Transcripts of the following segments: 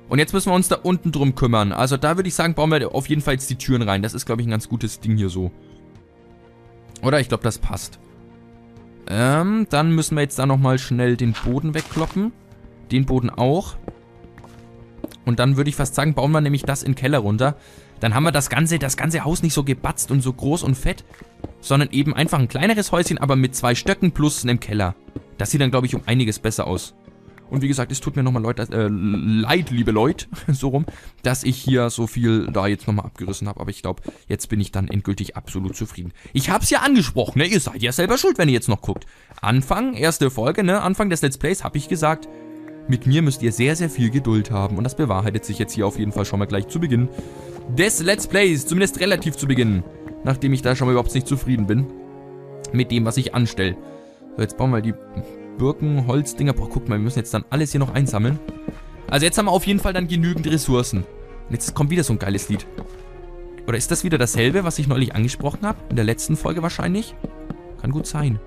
Und jetzt müssen wir uns da unten drum kümmern. Also da würde ich sagen, bauen wir auf jeden Fall jetzt die Türen rein. Das ist, glaube ich, ein ganz gutes Ding hier so. Oder? Ich glaube, das passt. Dann müssen wir jetzt da nochmal schnell den Boden wegkloppen. Den Boden auch. Und dann würde ich fast sagen, bauen wir nämlich das in den Keller runter. Dann haben wir das ganze Haus nicht so gebatzt und so groß und fett, sondern eben einfach ein kleineres Häuschen, aber mit 2 Stöcken plus einem Keller. Das sieht dann, glaube ich, um einiges besser aus. Und wie gesagt, es tut mir nochmal leid, liebe Leute, so rum, dass ich hier so viel da jetzt nochmal abgerissen habe. Aber ich glaube, jetzt bin ich dann endgültig absolut zufrieden. Ich habe es ja angesprochen, ne? Ihr seid ja selber schuld, wenn ihr jetzt noch guckt. Anfang, erste Folge, ne? Anfang des Let's Plays habe ich gesagt, mit mir müsst ihr sehr, sehr viel Geduld haben. Und das bewahrheitet sich jetzt hier auf jeden Fall schon mal gleich zu Beginn des Let's Plays. Zumindest relativ zu Beginn. Nachdem ich da schon mal überhaupt nicht zufrieden bin mit dem, was ich anstelle. So, jetzt bauen wir die Birken, Holzdinger. Boah, guck mal, wir müssen jetzt dann alles hier noch einsammeln. Also jetzt haben wir auf jeden Fall dann genügend Ressourcen. Und jetzt kommt wieder so ein geiles Lied. Oder ist das wieder dasselbe, was ich neulich angesprochen habe? In der letzten Folge wahrscheinlich? Kann gut sein.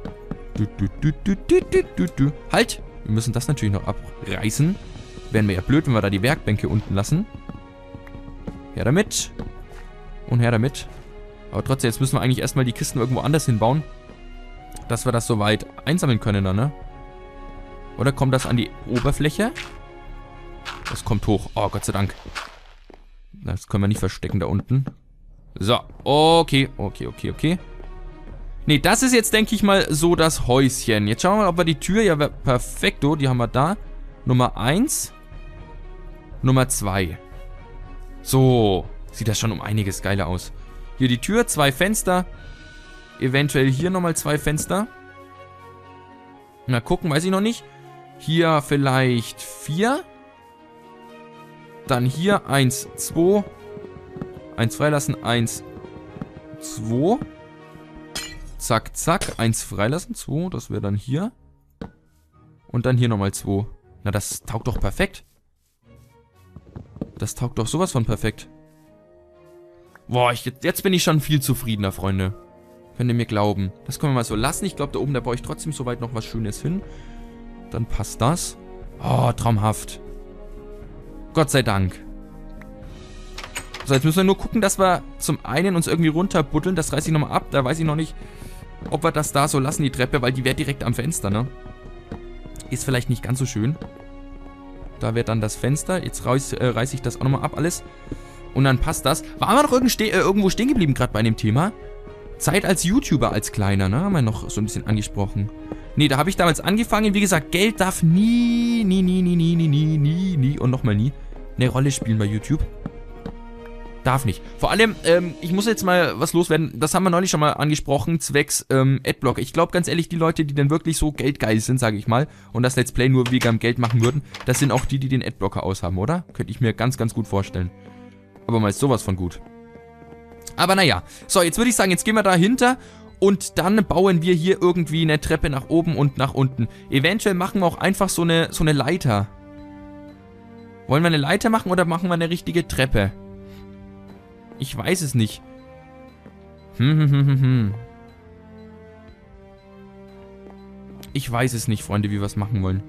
Halt! Wir müssen das natürlich noch abreißen. Wären wir ja blöd, wenn wir da die Werkbänke unten lassen. Her damit. Und her damit. Aber trotzdem, jetzt müssen wir eigentlich erstmal die Kisten irgendwo anders hinbauen. Dass wir das soweit einsammeln können dann, ne? Oder kommt das an die Oberfläche? Das kommt hoch. Oh, Gott sei Dank. Das können wir nicht verstecken da unten. So, okay. Ne, das ist jetzt, denke ich mal, so das Häuschen. Jetzt schauen wir mal, ob wir die Tür... Ja, perfekto, die haben wir da. Nummer 1. Nummer 2. So, sieht das schon um einiges geiler aus. Hier die Tür, 2 Fenster. Eventuell hier nochmal 2 Fenster. Na, gucken, weiß ich noch nicht. Hier vielleicht 4. Dann hier 1, 2. 1 freilassen, 1, 2. Zack, zack. 1 freilassen, 2. Das wäre dann hier. Und dann hier nochmal 2. Na, das taugt doch perfekt. Das taugt doch sowas von perfekt. Boah, jetzt bin ich schon viel zufriedener, Freunde. Könnt ihr mir glauben. Das können wir mal so lassen. Ich glaube, da oben, da baue ich trotzdem soweit noch was Schönes hin. Dann passt das. Oh, traumhaft. Gott sei Dank. So, jetzt müssen wir nur gucken, dass wir zum einen uns irgendwie runterbuddeln. Das reiße ich nochmal ab. Da weiß ich noch nicht, ob wir das da so lassen, die Treppe, weil die wäre direkt am Fenster, ne? Ist vielleicht nicht ganz so schön. Da wäre dann das Fenster. Jetzt reiße ich das auch nochmal ab, alles. Und dann passt das. Waren wir noch irgendwo stehen geblieben, gerade bei dem Thema? Zeit als YouTuber, als Kleiner, ne? Haben wir noch so ein bisschen angesprochen. Nee, da habe ich damals angefangen. Wie gesagt, Geld darf nie und nochmal nie eine Rolle spielen bei YouTube. Darf nicht. Vor allem, ich muss jetzt mal was loswerden. Das haben wir neulich schon mal angesprochen, zwecks Adblocker. Ich glaube ganz ehrlich, die Leute, die dann wirklich so geldgeil sind, sage ich mal, und das Let's Play nur wegen Geld machen würden, das sind auch die, die den Adblocker aushaben, oder? Könnte ich mir ganz, ganz gut vorstellen. Aber mal ist sowas von gut. Aber naja. So, jetzt würde ich sagen, jetzt gehen wir dahinter und dann bauen wir hier irgendwie eine Treppe nach oben und nach unten. Eventuell machen wir auch einfach so eine Leiter. Wollen wir eine Leiter machen oder machen wir eine richtige Treppe? Ich weiß es nicht. Ich weiß es nicht, Freunde, wie wir es machen wollen.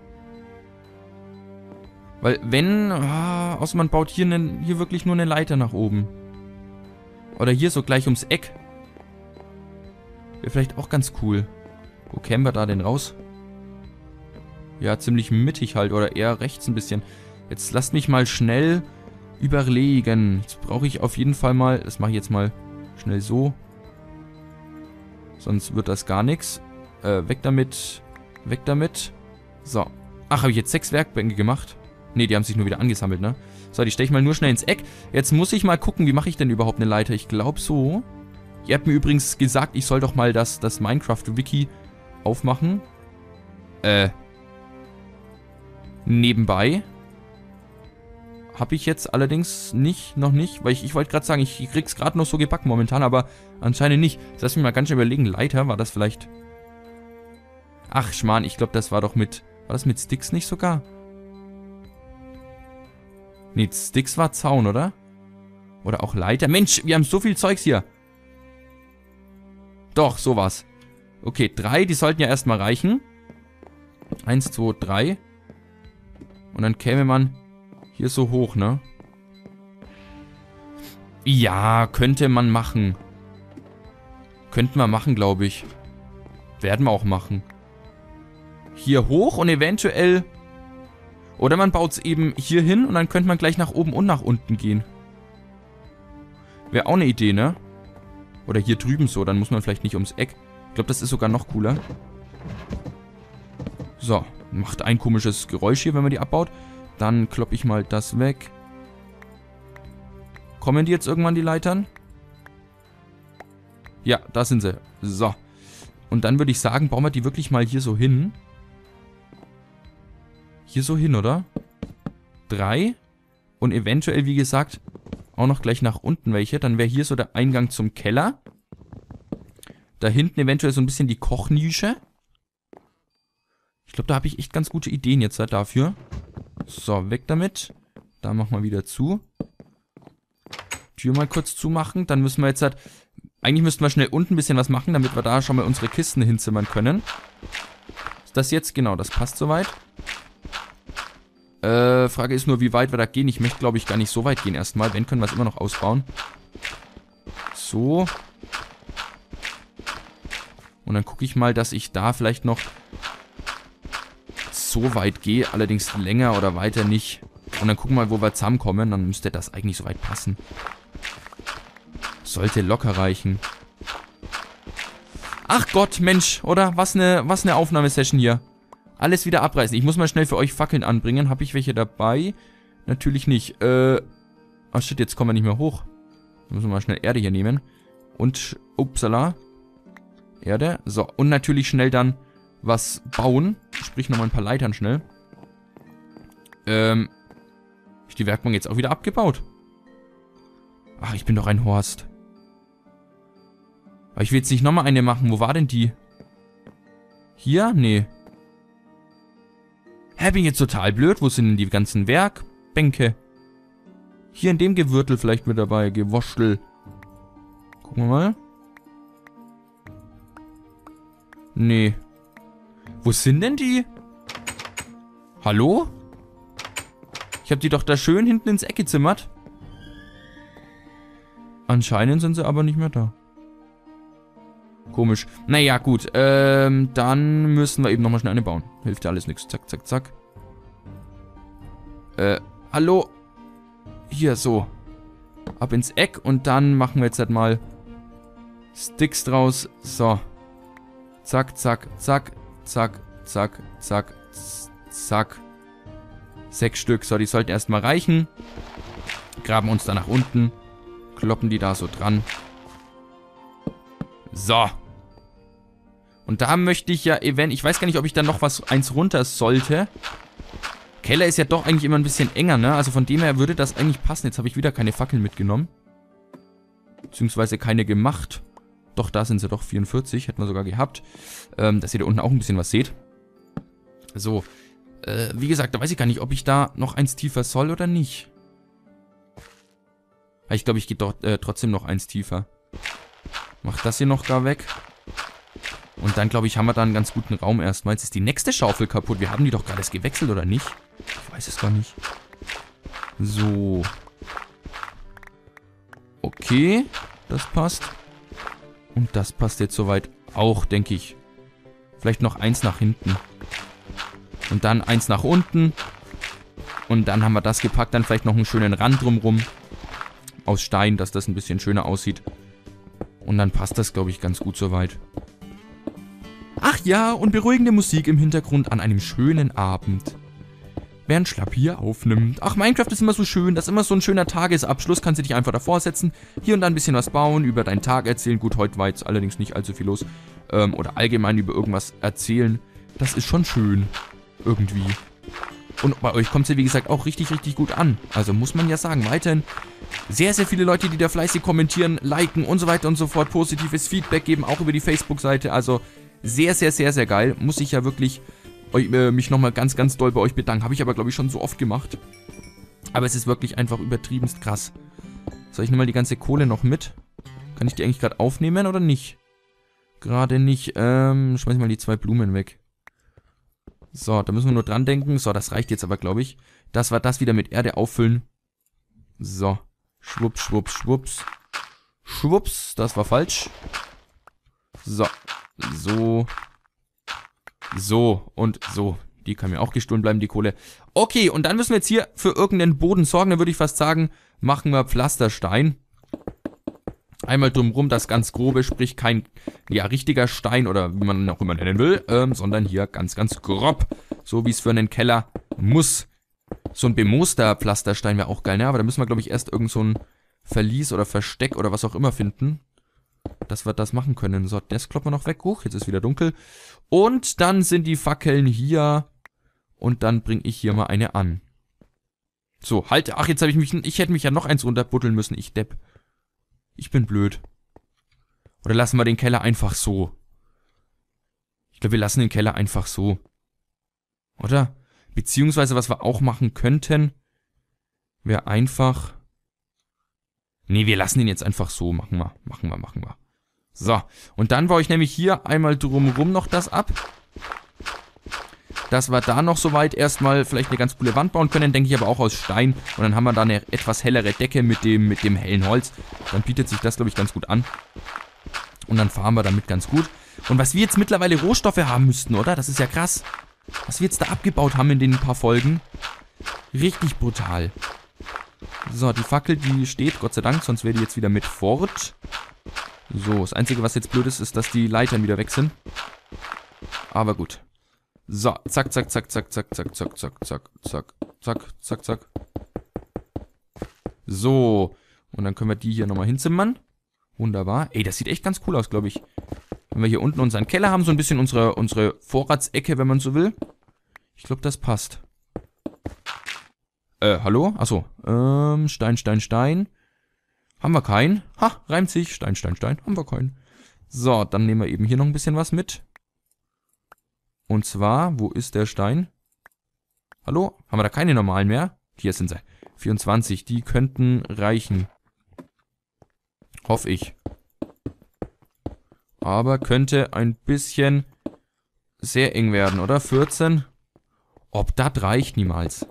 Weil wenn... außer man baut hier wirklich nur eine Leiter nach oben. Oder hier so gleich ums Eck. Wäre vielleicht auch ganz cool. Wo kämen wir da denn raus? Ja, ziemlich mittig halt. Oder eher rechts ein bisschen. Jetzt lasst mich mal schnell überlegen. Jetzt brauche ich auf jeden Fall mal... Das mache ich jetzt mal schnell so. Sonst wird das gar nichts. Weg damit. Weg damit. So. Ach, habe ich jetzt 6 Werkbänke gemacht? Ne, die haben sich nur wieder angesammelt, ne? So, die stelle ich mal nur schnell ins Eck. Jetzt muss ich mal gucken, wie mache ich denn überhaupt eine Leiter? Ich glaube so. Ihr habt mir übrigens gesagt, ich soll doch mal das Minecraft-Wiki aufmachen. Nebenbei. Habe ich jetzt allerdings noch nicht, weil ich wollte gerade sagen, ich krieg's gerade noch so gebacken momentan, aber anscheinend nicht. Jetzt lass mich mal ganz schön überlegen, Leiter, war das vielleicht... Ach, Schmarrn, ich glaube, das war doch mit... War das mit Sticks nicht sogar? Nee, Sticks war Zaun, oder? Oder auch Leiter. Mensch, wir haben so viel Zeugs hier. Doch, sowas. Okay, 3, die sollten ja erstmal reichen. 1, 2, 3. Und dann käme man Hier so hoch, ne? Ja, könnte man machen. Könnten wir machen, glaube ich. Werden wir auch machen. Hier hoch und eventuell... Oder man baut es eben hier hin und dann könnte man gleich nach oben und nach unten gehen. Wäre auch eine Idee, ne? Oder hier drüben so, dann muss man vielleicht nicht ums Eck. Ich glaube, das ist sogar noch cooler. So, macht ein komisches Geräusch hier, wenn man die abbaut. Dann kloppe ich mal das weg. Kommen die jetzt irgendwann, die Leitern? Ja, da sind sie. So. Und dann würde ich sagen, bauen wir die wirklich mal hier so hin. Hier so hin, oder? 3. Und eventuell, wie gesagt, auch noch gleich nach unten welche. Dann wäre hier so der Eingang zum Keller. Da hinten eventuell so ein bisschen die Kochnische. Ich glaube, da habe ich echt ganz gute Ideen jetzt dafür. So, weg damit. Da machen wir wieder zu. Tür mal kurz zumachen. Dann müssen wir jetzt halt... Eigentlich müssten wir schnell unten ein bisschen was machen, damit wir da schon mal unsere Kisten hinzimmern können. Ist das jetzt? Genau, das passt soweit. Frage ist nur, wie weit wir da gehen. Ich möchte, glaube ich, gar nicht so weit gehen erstmal. Wenn, können wir es immer noch ausbauen. So. Und dann gucke ich mal, dass ich da vielleicht noch so weit gehe. Allerdings länger oder weiter nicht. Und dann gucken wir mal, wo wir zusammenkommen. Dann müsste das eigentlich soweit passen. Sollte locker reichen. Ach Gott, Mensch, oder? Was eine Aufnahmesession hier. Alles wieder abreißen. Ich muss mal schnell für euch Fackeln anbringen. Habe ich welche dabei? Natürlich nicht. Ach shit, jetzt kommen wir nicht mehr hoch. Da müssen wir mal schnell Erde hier nehmen. Und, upsala. Erde. So, und natürlich schnell dann was bauen. Sprich nochmal ein paar Leitern schnell. Ist die Werkbank jetzt auch wieder abgebaut? Ach, ich bin doch ein Horst. Aber ich will jetzt nicht nochmal eine machen. Wo war denn die? Hier? Nee. Hä, bin ich jetzt total blöd? Wo sind denn die ganzen Werkbänke? Hier in dem Gewürtel vielleicht mit dabei. Gewurschtel. Gucken wir mal. Nee. Wo sind denn die? Hallo? Ich habe die doch da schön hinten ins Eck gezimmert. Anscheinend sind sie aber nicht mehr da. Komisch. Naja, gut. Dann müssen wir eben nochmal schnell eine bauen. Hilft ja alles nichts. Zack, zack, zack. Hallo? Hier, so. Ab ins Eck und dann machen wir jetzt halt mal Sticks draus. So. Zack, zack, zack, zack, zack, zack, zack. 6 Stück. So, die sollten erstmal reichen. Graben uns da nach unten. Kloppen die da so dran. So. Und da möchte ich ja ich weiß gar nicht, ob ich da noch eins runter sollte. Keller ist ja doch eigentlich immer ein bisschen enger, ne? Also von dem her würde das eigentlich passen. Jetzt habe ich wieder keine Fackeln mitgenommen. Beziehungsweise keine gemacht. Doch, da sind sie doch 44. Hätten wir sogar gehabt. Dass ihr da unten auch ein bisschen was seht. So. Wie gesagt, da weiß ich gar nicht, ob ich da noch eins tiefer soll oder nicht. Ich glaube, ich gehe doch trotzdem noch eins tiefer. Mach das hier noch gar weg. Und dann, glaube ich, haben wir da einen ganz guten Raum erstmal. Jetzt ist die nächste Schaufel kaputt. Wir haben die doch gerade erst gewechselt, oder nicht? Ich weiß es gar nicht. So. Okay. Das passt. Und das passt jetzt soweit auch, denke ich. Vielleicht noch eins nach hinten. Und dann eins nach unten. Und dann haben wir das gepackt. Dann vielleicht noch einen schönen Rand drumrum. Aus Stein, dass das ein bisschen schöner aussieht. Und dann passt das, glaube ich, ganz gut soweit. Ach ja, und beruhigende Musik im Hintergrund an einem schönen Abend. Während Schlapp hier aufnimmt. Ach, Minecraft ist immer so schön. Das ist immer so ein schöner Tagesabschluss. Kannst du dich einfach davor setzen. Hier und da ein bisschen was bauen, über deinen Tag erzählen. Gut, heute war jetzt allerdings nicht allzu viel los. Oder allgemein über irgendwas erzählen. Das ist schon schön. Irgendwie. Und bei euch kommt es ja, wie gesagt, auch richtig, richtig gut an. Also muss man ja sagen, weiterhin sehr, sehr viele Leute, die da fleißig kommentieren, liken und so weiter und so fort. Positives Feedback geben, auch über die Facebook-Seite. Also sehr, sehr, sehr, sehr geil. Muss ich ja wirklich mich nochmal ganz, ganz doll bei euch bedanken. Habe ich aber, glaube ich, schon so oft gemacht. Aber es ist wirklich einfach übertriebenst krass. Soll ich nochmal die ganze Kohle noch mit? Kann ich die eigentlich gerade aufnehmen oder nicht? Gerade nicht. Schmeiß mal die 2 Blumen weg. So, da müssen wir nur dran denken. So, das reicht jetzt aber, glaube ich. Dass wir das wieder mit Erde auffüllen. So. Schwupps, schwupps, schwupps. Schwupps, das war falsch. So. So. So und so. Die kann mir auch gestohlen bleiben, die Kohle. Okay, und dann müssen wir jetzt hier für irgendeinen Boden sorgen. Dann würde ich fast sagen, machen wir Pflasterstein. Einmal drumherum das ganz grobe, sprich kein, ja, richtiger Stein oder wie man ihn auch immer nennen will, sondern hier ganz, ganz grob. So wie es für einen Keller muss. So ein bemooster Pflasterstein wäre auch geil, ne? Aber da müssen wir, glaube ich, erst irgend so ein Verlies oder Versteck oder was auch immer finden, dass wir das machen können. So, das kloppen wir noch weg. Huch, jetzt ist wieder dunkel. Und dann sind die Fackeln hier. Und dann bringe ich hier mal eine an. So, halt. Ach, jetzt habe ich hätte mich ja noch eins runterbuddeln müssen. Ich Depp. Ich bin blöd. Oder lassen wir den Keller einfach so? Ich glaube, wir lassen den Keller einfach so. Oder? Beziehungsweise, was wir auch machen könnten, wäre einfach... Nee, wir lassen ihn jetzt einfach so. Machen wir. So, und dann baue ich nämlich hier einmal drumherum noch das ab. Dass wir da noch soweit erstmal vielleicht eine ganz coole Wand bauen können, denke ich aber auch aus Stein. Und dann haben wir da eine etwas hellere Decke mit dem hellen Holz. Dann bietet sich das, glaube ich, ganz gut an. Und dann fahren wir damit ganz gut. Und was wir jetzt mittlerweile Rohstoffe haben müssten, oder? Das ist ja krass. Was wir jetzt da abgebaut haben in den paar Folgen. Richtig brutal. So, die Fackel, die steht, Gott sei Dank, sonst wäre die jetzt wieder mit fort. So, das Einzige, was jetzt blöd ist, ist, dass die Leitern wieder weg sind. Aber gut. So, zack, zack, zack, zack, zack, zack, zack, zack, zack, zack, zack, zack, zack. So. Und dann können wir die hier nochmal hinzimmern. Wunderbar. Ey, das sieht echt ganz cool aus, glaube ich. Wenn wir hier unten unseren Keller haben, so ein bisschen unsere Vorratsecke, wenn man so will. Ich glaube, das passt. Hallo? Achso. Stein, Stein, Stein. Haben wir keinen? Ha, reimt sich. Stein, Stein, Stein. Haben wir keinen. So, dann nehmen wir eben hier noch ein bisschen was mit. Und zwar, wo ist der Stein? Hallo? Haben wir da keine normalen mehr? Hier sind sie. 24. Die könnten reichen. Hoffe ich. Aber könnte ein bisschen sehr eng werden, oder? 14. Ob das reicht, niemals.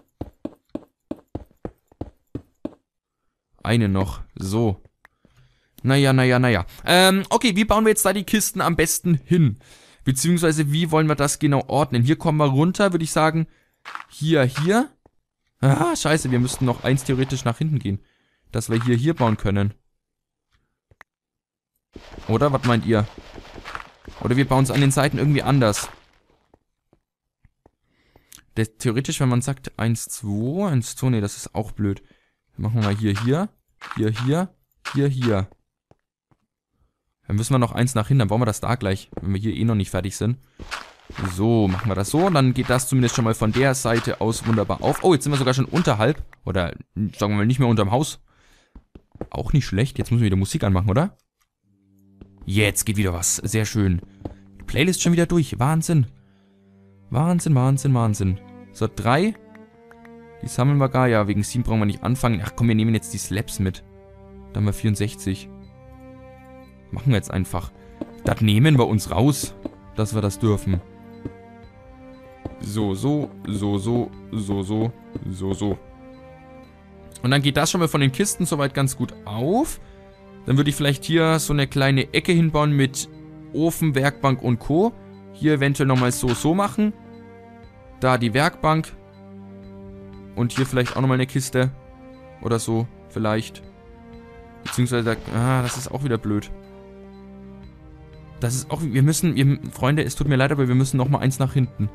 Eine noch. So. Naja. Okay, wie bauen wir jetzt da die Kisten am besten hin? Beziehungsweise, wie wollen wir das genau ordnen? Hier kommen wir runter, würde ich sagen. Hier. Ah, scheiße, wir müssten noch eins theoretisch nach hinten gehen. Dass wir hier bauen können. Oder, was meint ihr? Oder wir bauen es an den Seiten irgendwie anders. Theoretisch, wenn man sagt 1, 2, nee, das ist auch blöd. Dann machen wir mal hier. Dann müssen wir noch eins nach hinten, dann bauen wir das da gleich, wenn wir hier eh noch nicht fertig sind. So, machen wir das so. Dann geht das zumindest schon mal von der Seite aus wunderbar auf. Oh, jetzt sind wir sogar schon unterhalb. Oder, sagen wir mal, nicht mehr unterm Haus. Auch nicht schlecht. Jetzt müssen wir wieder Musik anmachen, oder? Jetzt geht wieder was. Sehr schön. Die Playlist schon wieder durch. Wahnsinn. Wahnsinn. So, 3. Die sammeln wir gar. Ja, wegen 7 brauchen wir nicht anfangen. Ach komm, wir nehmen jetzt die Slabs mit. Dann haben wir 64. Machen wir jetzt einfach. Das nehmen wir uns raus, dass wir das dürfen. So. Und dann geht das schon mal von den Kisten soweit ganz gut auf. Dann würde ich vielleicht hier so eine kleine Ecke hinbauen mit Ofen, Werkbank und Co. Hier eventuell nochmal so machen. Da die Werkbank. Und hier vielleicht auch nochmal eine Kiste. Oder so, vielleicht. Beziehungsweise, das ist auch wieder blöd. Das ist auch, Freunde, es tut mir leid, aber wir müssen nochmal eins nach hinten.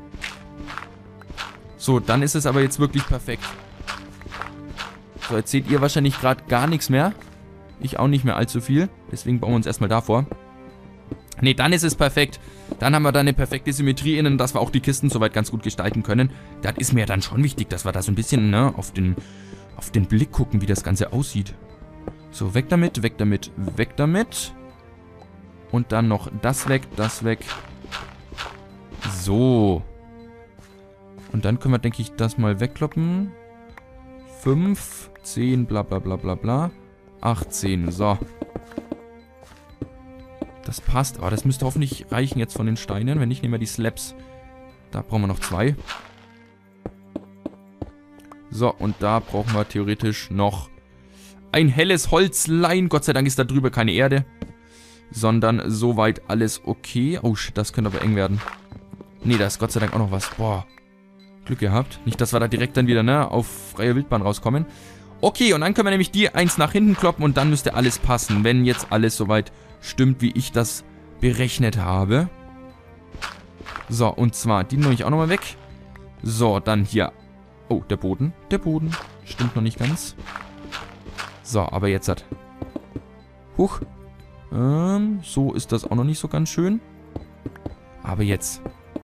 So, dann ist es aber jetzt wirklich perfekt. So, jetzt seht ihr wahrscheinlich gerade gar nichts mehr. Ich auch nicht mehr allzu viel. Deswegen bauen wir uns erstmal davor. Ne, dann ist es perfekt. Dann haben wir da eine perfekte Symmetrie innen, dass wir auch die Kisten soweit ganz gut gestalten können. Das ist mir dann schon wichtig, dass wir da so ein bisschen, ne, auf den Blick gucken, wie das Ganze aussieht. So, weg damit. Und dann noch das weg. So. Und dann können wir, denke ich, das mal wegkloppen. 5, 10, bla bla bla bla bla. 18, so. Das passt. Aber das müsste hoffentlich reichen jetzt von den Steinen. Wenn nicht, nehmen wir die Slabs Da brauchen wir noch 2. So, und da brauchen wir theoretisch noch ein helles Holzlein. Gott sei Dank ist da drüber keine Erde. Sondern soweit alles okay. Oh shit, das könnte aber eng werden. Nee, da ist Gott sei Dank auch noch was. Boah, Glück gehabt. Nicht, dass wir da direkt dann wieder, ne, auf freie Wildbahn rauskommen. Okay, und dann können wir nämlich die 1 nach hinten kloppen und dann müsste alles passen. Wenn jetzt alles soweit stimmt, wie ich das berechnet habe. So, und zwar, die nehme ich auch nochmal weg. So, dann hier. Oh, der Boden. Der Boden. Stimmt noch nicht ganz. So, aber jetzt hat. Huch. So ist das auch noch nicht so ganz schön. Aber jetzt.